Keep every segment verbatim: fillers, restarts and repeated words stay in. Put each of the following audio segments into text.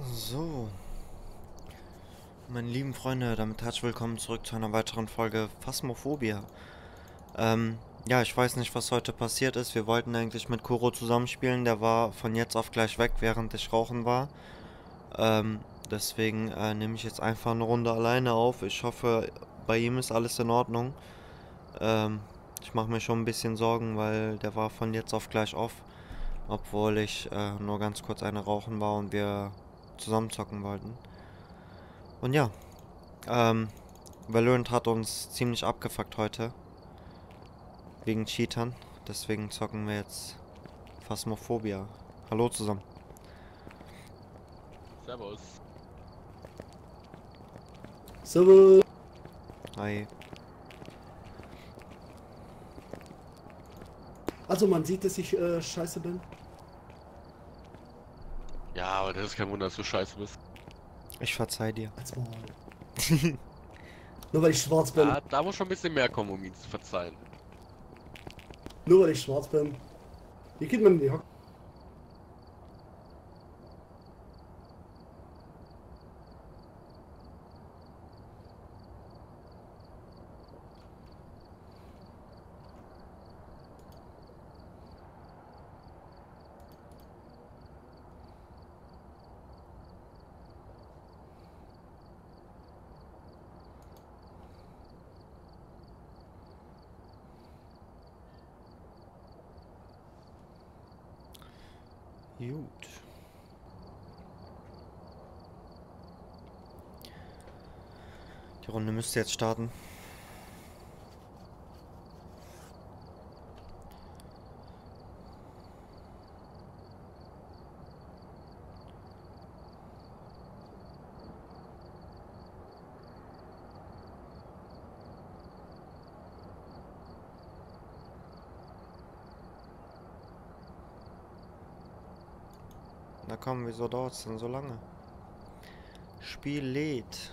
So, meine lieben Freunde, damit herzlich willkommen zurück zu einer weiteren Folge Phasmophobia. Ähm, ja, ich weiß nicht, was heute passiert ist. Wir wollten eigentlich mit Kuro zusammenspielen, der war von jetzt auf gleich weg, während ich rauchen war. Ähm, deswegen äh, nehme ich jetzt einfach eine Runde alleine auf. Ich hoffe, bei ihm ist alles in Ordnung. Ähm, ich mache mir schon ein bisschen Sorgen, weil der war von jetzt auf gleich off, obwohl ich äh, nur ganz kurz eine rauchen war und wir zusammen zocken wollten. Und ja, ähm, Valorant hat uns ziemlich abgefuckt heute. Wegen Cheatern. Deswegen zocken wir jetzt Phasmophobia. Hallo zusammen. Servus. Servus. Hi. Also man sieht, dass ich äh, scheiße bin. Ja, aber das ist kein Wunder, dass du scheiße bist. Ich verzeih dir. Als Maul. Nur weil ich schwarz bin. Ja, da muss schon ein bisschen mehr kommen, um ihn zu verzeihen. Nur weil ich schwarz bin. Wie geht man in die Hocke? Gut. Die Runde müsste jetzt starten. Na komm, wieso dauert es denn so lange? Spiel lädt.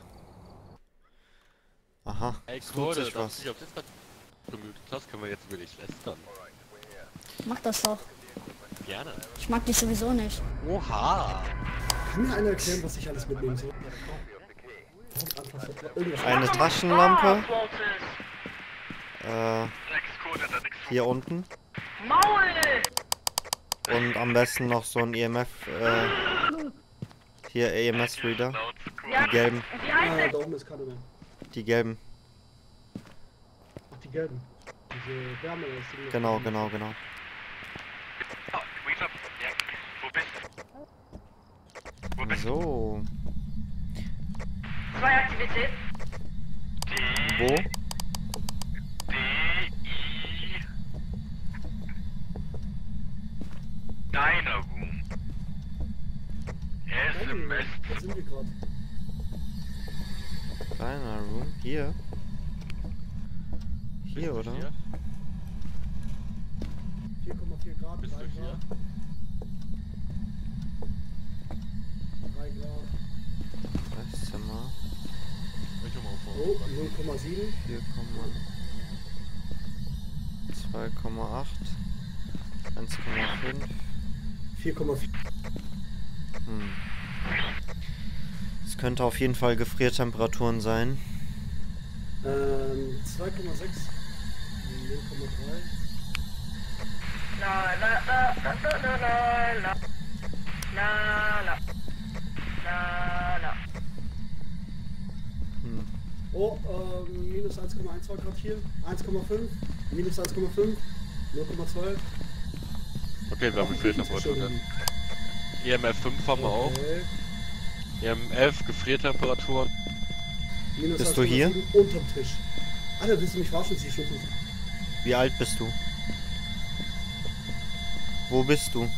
Aha, Ey, es tut Kurde, sich dass was. du dich auf Discord gemütet hast, können wir jetzt über dich lästern. Mach das doch. Gerne. Ich mag dich sowieso nicht. Oha! Kann mir einer erklären, was ich alles mitnehmen soll? Warum einfach so- irgendwas Eine Taschenlampe. Äh, hier unten. Und am besten noch so ein E M F, äh, hier E M S-Reader. Die gelben, Ah, da oben ist keiner mehr. die gelben. Ach, die gelben. Diese Wärme. das Ding- Genau, genau, genau. So. Zwei Aktivität. Wo? Deiner Room. Er ist im Westen. Wo sind wir gerade? Kleiner Room. Hier. Hier, oder? Hier? vier Komma vier Grad, Bist drei du hier? Grad. drei Grad. Esszimmer. Welche mal vor? Oh, null Komma sieben. vier, zwei Komma acht. eins Komma fünf. vier Komma vier. Hm. Es könnte auf jeden Fall Gefriertemperaturen sein. Ähm, zwei Komma sechs. null Komma drei. La la la la la la la la la la la la. Hm. Oh, ähm, minus eins Komma eins war gerade hier. eins Komma fünf. Minus eins Komma fünf. null Komma zwei. Okay, wir haben eine Filtertemperatur. E M F fünf haben wir auch. Okay. E M F, Gefriertemperaturen. Minus Bist du hier? eins Komma sieben Unterm Tisch. Alter, willst du mich verarschen? Sie schon. Wie alt bist du? Wo bist du?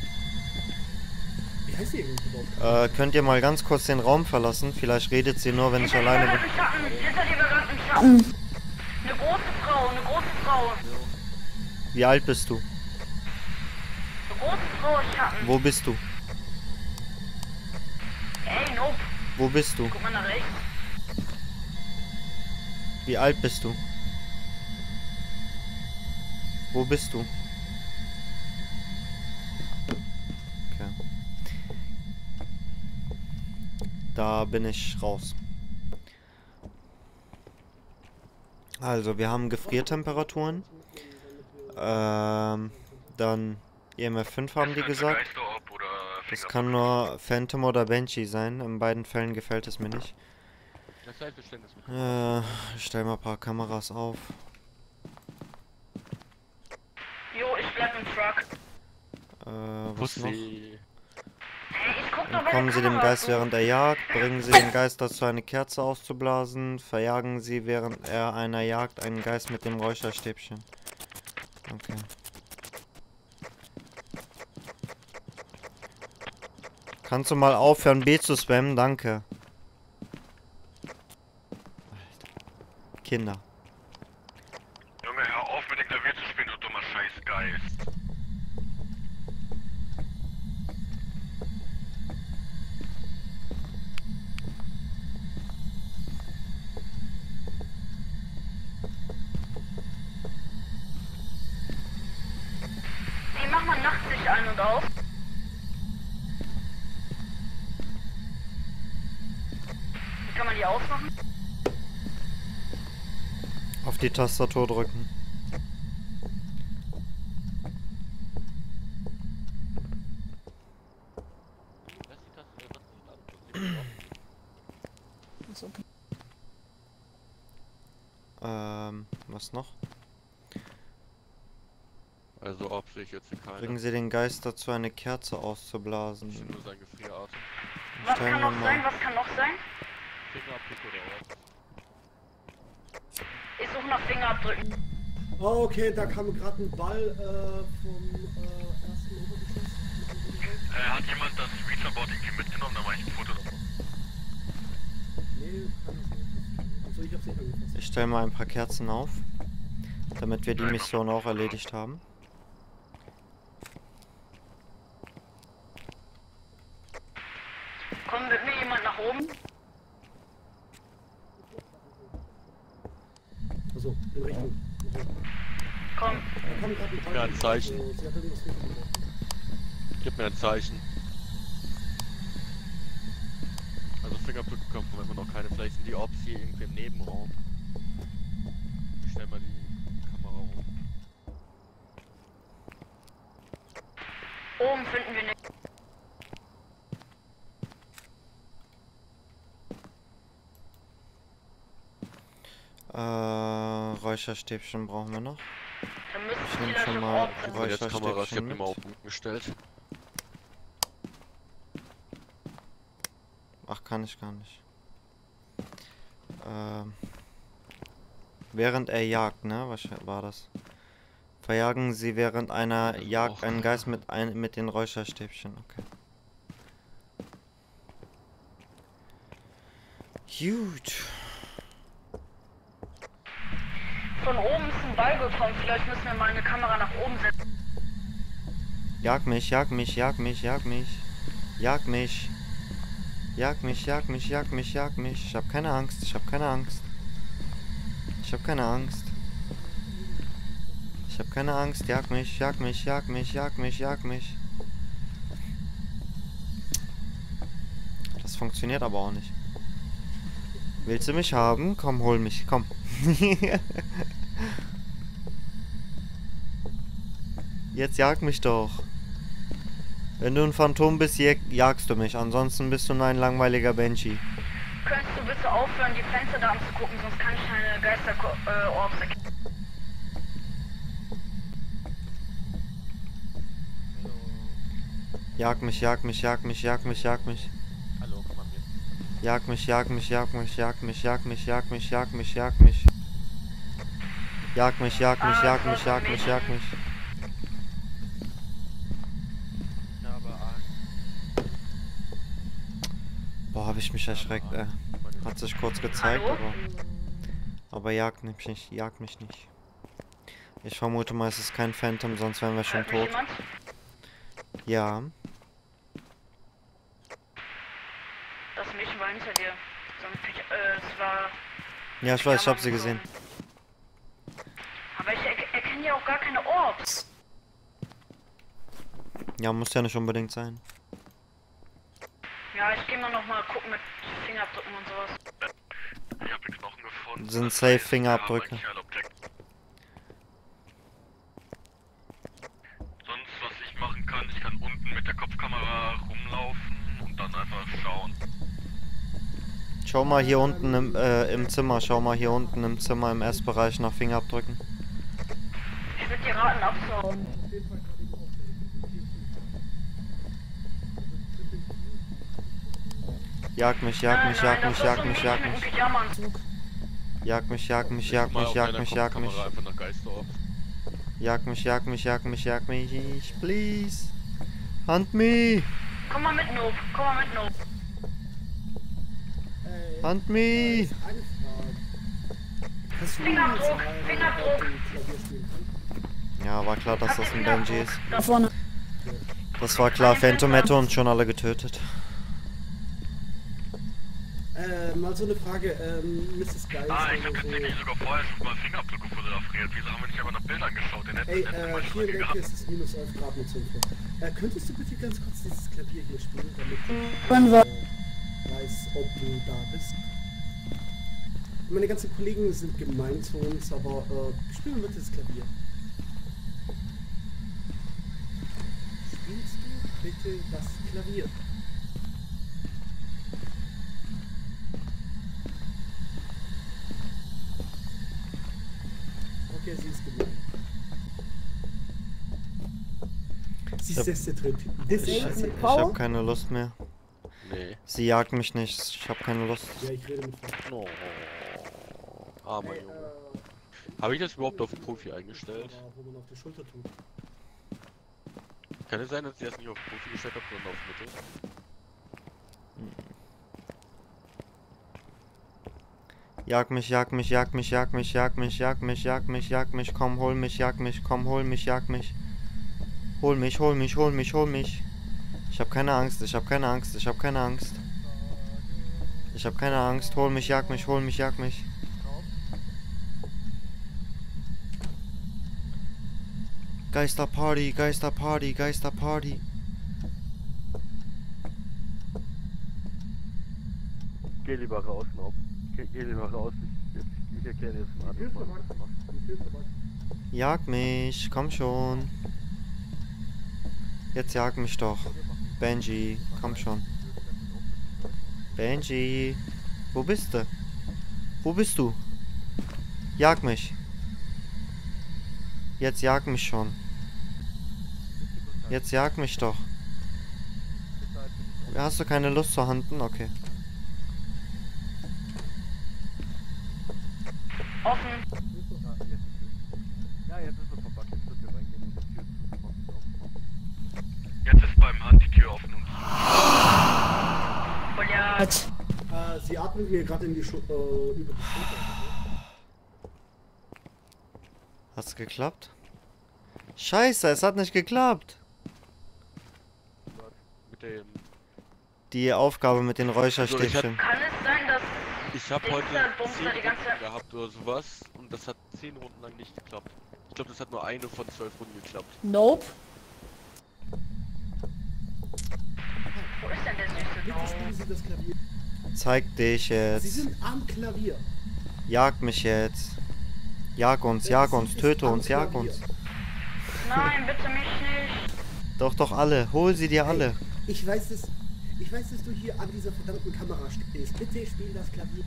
Wie heißt die irgendwie überhaupt? Äh, könnt ihr mal ganz kurz den Raum verlassen? Vielleicht redet sie nur, wenn ich Hinter dir alleine war bin. ganz im Schatten. Hinter dir war ganz im Schatten. Eine große Frau, eine große Frau. Wie alt bist du? Eine große Frau im Schatten. Wo bist du? Ey, nope. Wo bist du? Guck mal nach rechts. Wie alt bist du? Wo bist du? Okay. Da bin ich raus. Also, wir haben Gefriertemperaturen. Ähm, dann E M F fünf haben die gesagt. Das kann nur Phantom oder Banshee sein. In beiden Fällen gefällt es mir nicht. Das heißt, wir stellen das mit. Äh, ich stell mal ein paar Kameras auf. Jo, ich bleib im Truck. Äh, was noch? Pussy. Hey, ich guck doch Dann bei kommen der Sie dem Kamera Geist zu. während der Jagd, bringen Sie den Geist dazu, eine Kerze auszublasen, verjagen Sie während er einer Jagd einen Geist mit dem Räucherstäbchen. Okay. Kannst du mal aufhören, B zu spammen? Danke. Alter. Kinder. Junge, hör auf mit dem Klavier zu spielen, du dummer Scheißgeist. Wie macht man Nachtsicht ein und aus? Wie kann man die ausmachen? Auf die Tastatur drücken. Lass die Taste, äh, was nicht an. Achso, okay. Ähm, was noch? Also, ob sich jetzt keine. Bringen Sie den Geist dazu, eine Kerze auszublasen. Ich nur sein Gefrierarten. Was Stellen kann wir noch mal- sein? Was kann noch sein? Fingerabdruck oder was? Ich suche nach Fingerabdrücken. Oh, okay, da kam gerade ein Ball äh, vom äh, ersten Obergeschoss. Äh, hat jemand das Reacherboard irgendwie mitgenommen? Da war ich ein Foto davon. Nee, kann das nicht. Also ich hab's nicht angefasst. Ich stelle mal ein paar Kerzen auf, damit wir die Mission auch erledigt haben. Kommt mit mir jemand nach oben? Also, in Richtung. Komm. Da kam gerade ein Ball. Ja, ein Zeichen. Also, sie hat irgendwas mitgenommen. Gib mir ein Zeichen. Also Fingerabdrücke kommen immer noch keine. Vielleicht sind die Ops hier irgendwie im Nebenraum. Ich stell mal die Kamera um. Oben finden wir nicht. Äh, Räucherstäbchen brauchen wir noch. Dann müssen Ich die nehm da schon schon mal Ort die sein. Und jetzt Kamera, ich hab Räucherstäbchen die mal mit. oben gestellt. Ach, kann ich gar nicht. Ähm, während er jagt, ne? Was war das? Verjagen Sie während einer Also Jagd auch- einen Geist mit, ein, mit den Räucherstäbchen. Okay. Gut. Von oben ist ein Ball gekommen. Vielleicht müssen wir mal eine Kamera nach oben setzen. Jag mich, jag mich, jag mich, jag mich. Jag mich. Jag mich, jag mich, jag mich, jag mich. Ich hab keine Angst, ich hab keine Angst. Ich hab keine Angst. Ich hab keine Angst, jag mich, jag mich, jag mich, jag mich, jag mich. Das funktioniert aber auch nicht. Willst du mich haben? Komm, hol mich, komm. Jetzt jag mich doch. Wenn du ein Phantom bist, jag jagst du mich. Ansonsten bist du nur ein langweiliger Banshee. Könntest du bitte aufhören, die Fenster da anzugucken, sonst kann ich keine Geister-Orbs erkennen. Jag mich, jag mich, jag mich, jag mich, jag mich. Hallo, komm mal mit. Jag mich, jag mich, jag mich, jag mich, jag mich, jag mich, jag mich, jag mich. Jag mich, jag mich, Ah, jag das mich, war jag so mich, jag Mädchen. mich. Ich habe Angst. Boah, hab ich mich erschreckt, ey. Hat sich kurz gezeigt, Hallo? aber... Aber jagt mich nicht, jagt mich nicht. Ich vermute mal, es ist kein Phantom, sonst wären wir schon Hört mich tot. jemand? Ja. Das Mädchen war hinter dir. So ein Pich äh, es war... Ja, ich weiß, ich hab sie gesehen. Aber ich er erkenne ja auch gar keine Orbs. Ja, muss ja nicht unbedingt sein. Ja, Ja, ich geh mal noch mal gucken mit Fingerabdrücken und sowas. Ich habe Knochen gefunden. Sind Das safe heißt, wir haben Fingerabdrücke. eigentlich alle Objekte. Sonst, was ich machen kann, ich kann unten mit der Kopfkamera rumlaufen und dann einfach schauen. Schau mal hier unten im, äh, im Zimmer, schau mal hier unten im Zimmer im Essbereich nach Fingerabdrücken. Ich würde dir raten, abzuhauen. Auf jeden Fall gerade eben aufstellen. Jag mich, jag mich, jag mich, jag mich, jag mich. Pyjama-Anzug. Jag mich, jag mich, jag mich, jag mich, jag mich. Einfach nach Geister. Jag mich, jag mich, jag mich, jag mich. Please. Hunt me. Komm mal mit, Noob. Komm mal mit, Noob. Äh, Hunt me. eine Frage. Hast du Fingerabdruck, jemals mal Fingerabdruck. auf dem Klavier spielen können? Ja, war klar, dass das ein Benji ist. Da vorne. Das war klar, Phantom hätte uns schon alle getötet. Äh, mal so eine Frage, ähm, Misses Geist Ah, ich habe oder so. tatsächlich sogar vorher schon mal Fingerabdrücke fotografiert. Wieso haben wir nicht einfach nach Bildern geschaut? Den hätten Ey, wir äh, mal hier in der Ecke gehabt. ist es minus elf Grad mit Zündfunk. Äh, könntest du bitte ganz kurz dieses Klavier hier spielen, damit ich Wann war- äh, weiß, ob du da bist? Meine ganzen Kollegen sind gemein zu uns, aber äh, spielen wir bitte das Klavier. Spielst du bitte das Klavier? Okay, sie ist gemein. Sie ist sehr drin. Das Ich, ist ich hab keine Lust mehr. Nee. Sie jagt mich nicht. Ich hab keine Lust. Ja, ich rede mit Frau. Oh. Armer Ey, Junge. äh, Habe ich das überhaupt auf Profi eingestellt? aber wo man auf die Schulter tut. Kann es sein, dass ich das nicht auf Profi gestellt habe, sondern auf Mitte? Jag mich, jag mich, jag mich, jag mich, jag mich, jag mich, jag mich, jag mich, komm, hol mich, jag mich, komm, hol mich, jag mich. Hol mich, hol mich, hol mich, hol mich. Ich hab keine Angst, ich hab keine Angst, ich hab keine Angst. Ich hab keine Angst, hol mich, jag mich, hol mich, jag mich. Geisterparty, Geisterparty, Geisterparty. Geh lieber raus, Nob. Geh, geh lieber raus. Ich, ich, ich erkläre dir jetzt mal Hilfe, alles, Max. was du machst. Hilfe, Max. Jag mich, komm schon. Jetzt jag mich doch. Benji, komm schon. Benji, wo bist du? Wo bist du? Jag mich. Jetzt jag mich schon. Jetzt jag mich doch. Hast du keine Lust zu handen? Okay. Offen. Ja, jetzt ist es verpackt. Jetzt wird wir reingehen und die Tür zumachen und aufmachen. Jetzt ist beim Hand die Tür offen und Und ja, Äh, sie atmet mir gerade in die Schu äh, über die Schulter. Hat's geklappt? Scheiße, es hat nicht geklappt. Mit dem. Die Aufgabe mit den Also ich Räucherstäbchen. kann es sein, dass Ich habe Dings heute da, Bums zehn da die ganze Runden gehabt oder sowas und das hat zehn Runden lang nicht geklappt. Ich glaube, das hat nur eine von zwölf Runden geklappt. Nope. Wo ist denn der süße Bitte spielen Dog? Sie das Klavier. Zeig dich Sie jetzt. sind am Klavier. Jag mich jetzt. Jag uns, jag uns, töte uns, jag uns. Nein, bitte mich nicht. Doch, doch alle. Hol sie dir alle. Ich weiß, dass, ich weiß, dass du hier an dieser verdammten Kamera stehst. Bitte spiel das Klavier.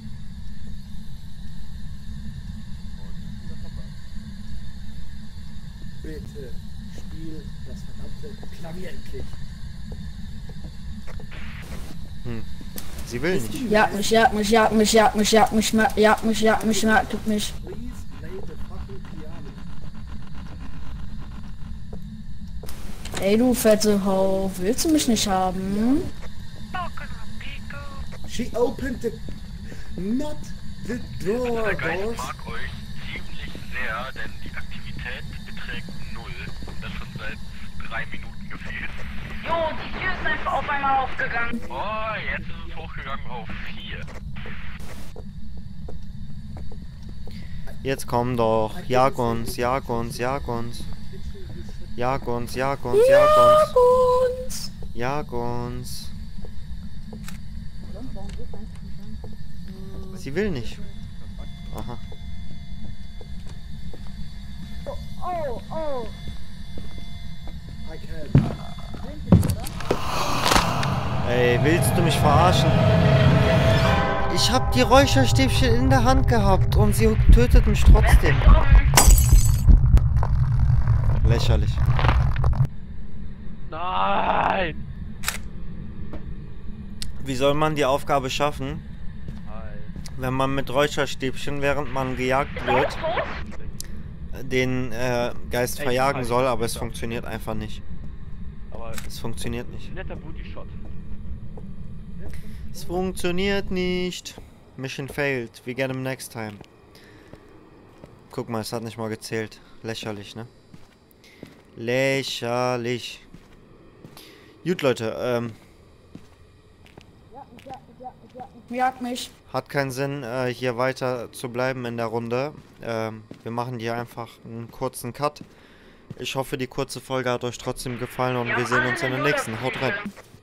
Bitte spiel das verdammte Klavier endlich. Hm. Sie will nicht. Jag mich, jag mich, jag mich, jag mich, jag mich, mer- jag mich, jag mich, mer- tut mich. Please play the fucking piano. Ey, du fette Ho, willst du mich nicht haben? She opened the... not the door, der Geist boss. mag euch ziemlich sehr, denn die Aktivität beträgt null. Und das schon seit drei Minuten gefühlt. Jo, die Tür ist einfach auf einmal aufgegangen. Oh, jetzt ist es hochgegangen auf vier. Jetzt komm doch. Jag uns, jag uns, jag uns. Jag uns, jag uns, jag uns. Und Jag uns. Sie will nicht. Aha. Oh, oh. I can. Ey, willst du mich verarschen? Ich hab die Räucherstäbchen in der Hand gehabt und sie tötet mich trotzdem. Lächerlich. Nein! Wie soll man die Aufgabe schaffen, Hi. wenn man mit Räucherstäbchen, während man gejagt wird, den äh, Geist Ey, verjagen halt, soll, aber es ja. funktioniert einfach nicht. Aber Es funktioniert nicht. netter Booty-Shot. Es funktioniert nicht. Mission failed. We get him next time. Guck mal, es hat nicht mal gezählt. Lächerlich, ne? Lächerlich. Gut, Leute, ähm, Jag mich. hat keinen Sinn, äh, hier weiter zu bleiben in der Runde. Ähm, wir machen hier einfach einen kurzen Cut. Ich hoffe, die kurze Folge hat euch trotzdem gefallen und wir sehen uns in der nächsten. Haut rein.